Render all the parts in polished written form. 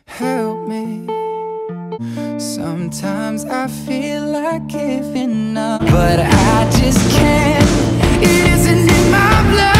help me. Sometimes I feel like giving up, but I just can't. It isn't in my blood.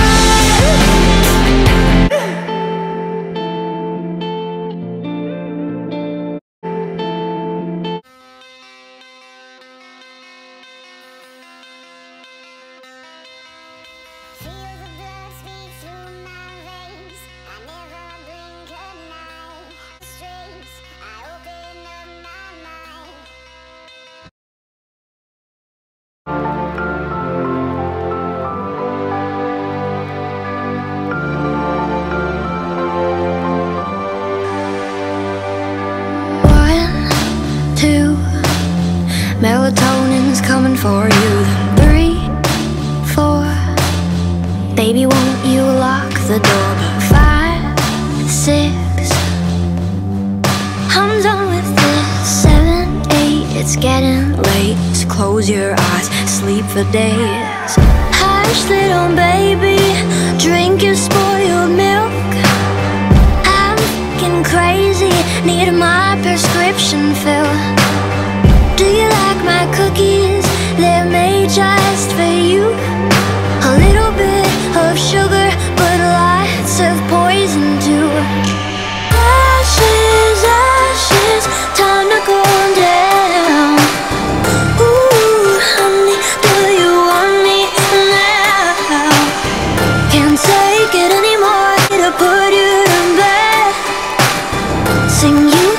Melatonin's coming for you. Then 3, 4, baby, won't you lock the door? But 5, 6, I'm done with this. 7, 8, it's getting late. So close your eyes, sleep for days. Hush, little baby, drink your spoiled milk. I'm fucking crazy, need my prescription filled. Do you like my cookies? They're made just for you. A little bit of sugar, but lots of poison too. Ashes, ashes, time to cool down. Ooh, honey, do you want me now? Can't take it anymore, to put you to bed. Sing you